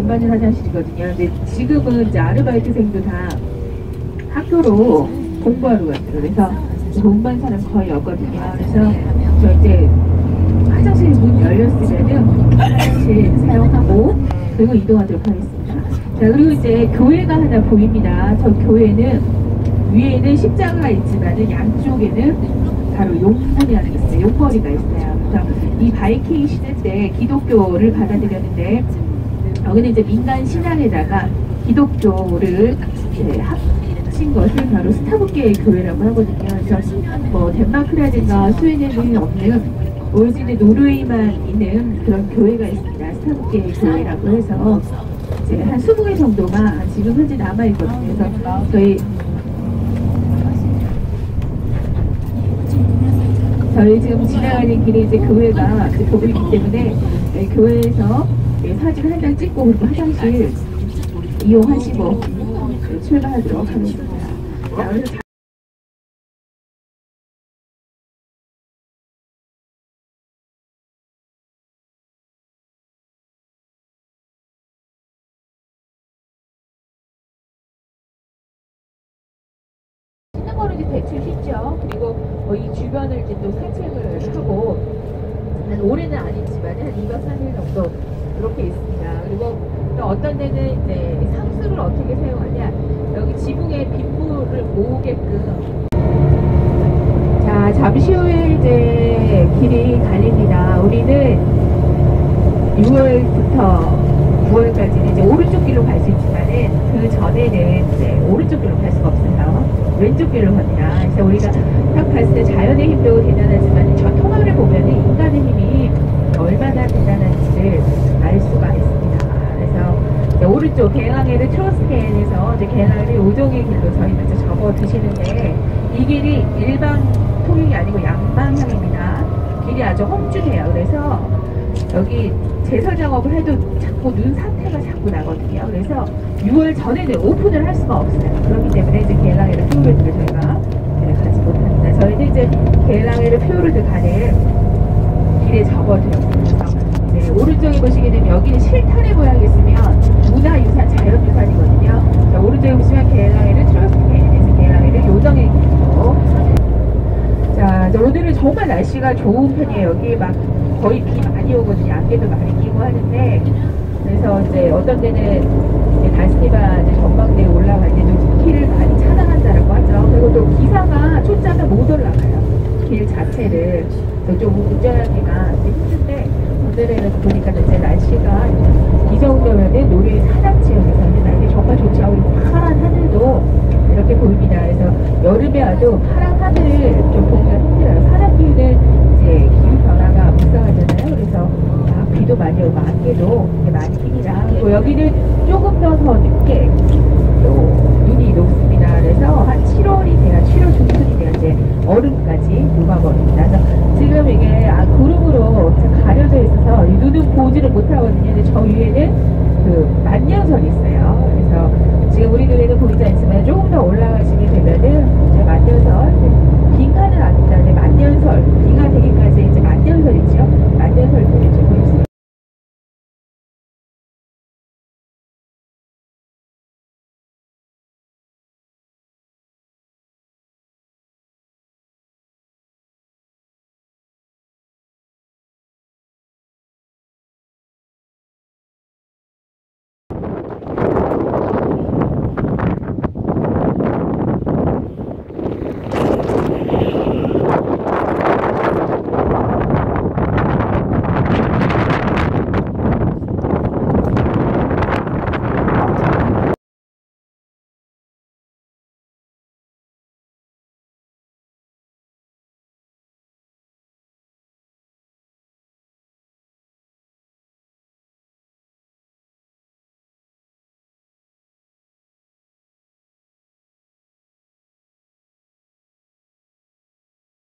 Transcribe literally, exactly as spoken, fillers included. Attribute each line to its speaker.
Speaker 1: 일반인 화장실이거든요. 근데 지금은 이제 아르바이트생도 다 학교로 공부하러 가요. 그래서 공부한 사람 거의 없거든요. 그래서 저 이제 화장실 문 열렸으면은 화장실 사용하고 그리고 이동하도록 하겠습니다. 자, 그리고 이제 교회가 하나 보입니다. 저 교회는 위에는 십자가가 있지만은 양쪽에는 바로 용문이라는 게 있어요. 용머리가 있어요. 그래서 이 바이킹 시대 때 기독교를 받아들였는데 여기는 이제 민간 신앙에다가 기독교를 이제 합친 것을 바로 스타벅계의 교회라고 하거든요. 그래서 뭐 덴마크라든가 스웨덴에는 없는 오리진의 노르웨이만 있는 그런 교회가 있습니다. 스타벅계의 교회라고 해서 이제 한 이십 개 정도가 지금 현재 남아 있거든요. 그래서 저희 저희 지금 지나가는 길에 이제 교회가 보이기 때문에 네, 교회에서 네, 사진 한 장 찍고 그리고 화장실 이용하시고 네, 출발하도록 하겠습니다. 자, 그래서 쉬는 거는 이제 대충 쉬죠. 그리고 뭐 이 주변을 이제 또 산책을 하고 한 올해는 아니지만 한 이 박 삼 일 정도 이렇게 있습니다. 그리고 또 어떤 데는 이제 상수를 어떻게 사용하냐, 여기 지붕에 빗물을 모으게끔. 자, 잠시 후에 이제 길이 갈립니다. 우리는 유월부터 구월까지는 이제 오른쪽 길로 갈 수 있지만은 그 전에는 이제 오른쪽 길로 갈 수가 없어요. 왼쪽 길로 갑니다. 그래서 우리가 딱 봤을 때 자연의 힘도 대단하지만 저 통화를 보면은 인간의 힘이 얼마나 대단한지를 알 수가 있습니다. 그래서 이제 오른쪽 개항에는 트로스케인에서 이제 개항을 오종의 길로 저희는 이제 접어 드시는데 이 길이 일방 통행이 아니고 양방향입니다. 길이 아주 험준해요. 그래서 여기 제설 작업을 해도 자꾸 눈 상태가 자꾸 나거든요. 그래서 유월 전에는 오픈을 할 수가 없어요. 그렇기 때문에 이제 게을랑에르 퓨어월드를 저희가 네, 가지 못합니다. 저희는 이제 게을랑에르 퓨어월드 가는 길에 접어들었습니다. 네, 오른쪽에 보시게 되면 여기는 실탄의 모양이 있으면 문화유산, 자연유산이거든요. 자, 오른쪽에 보시면 게을랑에르 트러스케인에서 게을랑에르 요정의 길로. 자, 오늘은 정말 날씨가 좋은 편이에요. 여기 막 거의 비 많이 오거든요. 안개도 많이 끼고 하는데, 그래서 이제 어떤 때는 이제 달스니바 이제 전망대에 올라갈 때도 길을 많이 차단한다라고 하죠. 그리고 또 기사가 초짜가 못 올라가요. 길 자체를. 좀 운전하기가 힘든데, 오늘은 보니까 이제 날씨가 이 정도면은 노르웨이 산악 지역에서는 날이 정말 좋지 않고 파란 하늘도 이렇게 보입니다. 그래서 여름에 와도 파란 하늘을 좀 보기가 힘들어요. 사람 기후는 이제 기후 변화가 불쌍하잖아요. 그래서 막 비도 많이 오고 안개도 많이 낍니다. 그리고 여기는 조금 더 더 늦게 또 눈이 녹습니다. 그래서 한 칠월이 돼야 칠월 중순이 돼야 이제 얼음까지 녹아버립니다. 그래서 지금 이게 아, 구름으로 가려져 있어서 이 눈은 보지를 못하거든요. 근데 저 위에는 그 만년설이 있어요. 그래서 지금 우리 눈에는 보이지 않지만 조금 더 올라가시게 되면은 이제 만년설